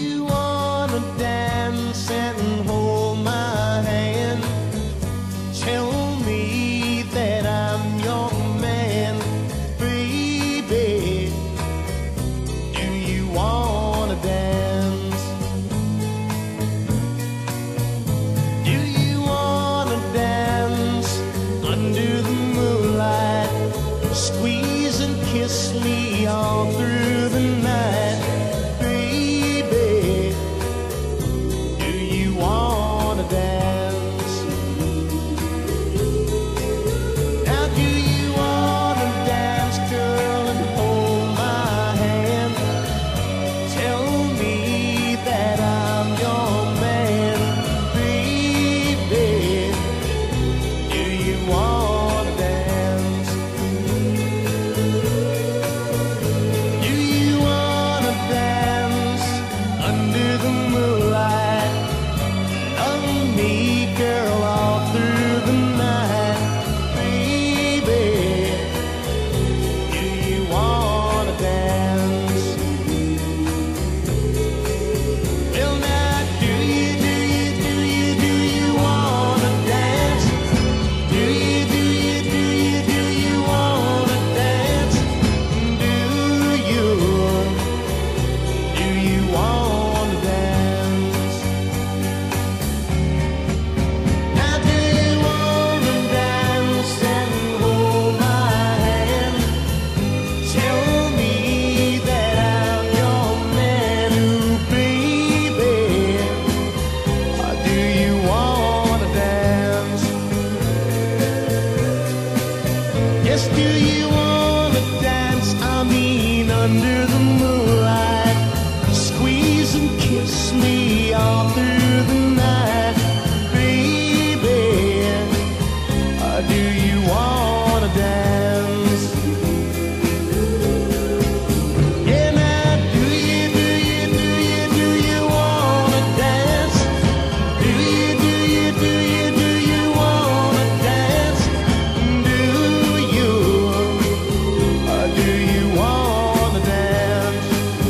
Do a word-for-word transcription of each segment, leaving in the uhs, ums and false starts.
you wanna dance and hold my hand? Tell me that I'm your man, baby. Do you wanna dance? Do you wanna dance under the moonlight? Squeeze and kiss me all through the night, baby. Do you wanna dance? Now do you wanna dance, girl, and hold my hand? Tell me that I'm your man, baby. Do you wanna dance? Do you wanna dance under the moonlight? Love me, girl, all through the night, baby. Do you wanna dance? Well, now, do you, do you, do you, do you wanna dance? Do you, do you, do you, do you wanna dance? Do you, do you wanna dance? Now do you wanna dance and hold my hand? Tell me that I'm your man, ooh, baby. Or do you wanna dance? Yes, do you wanna dance? I mean, under the moonlight, squeeze and kiss me all through the night, baby. Or do you wanna dance? Yeah, now, do you, do you, do you, do you wanna dance? Do you, do you, do you, do you wanna dance? Do you, or do you wanna dance?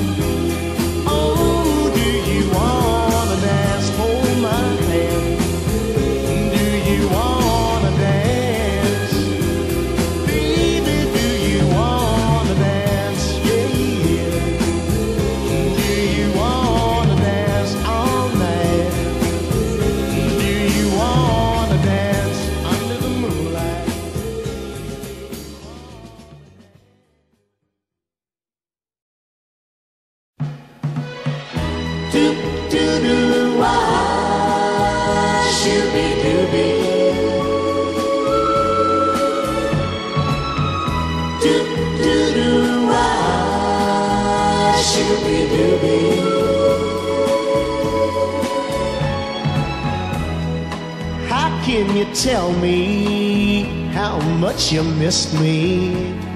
Oh, do you wanna dance? Hold my hand. Do you wanna dance? Baby, do you wanna dance? Yeah, yeah. Do you wanna dance all night? Do you wanna dance under the moonlight? Doop doo doo wah, shooby dooby. Doop doo doo wah, shooby dooby. How can you tell me how much you missed me?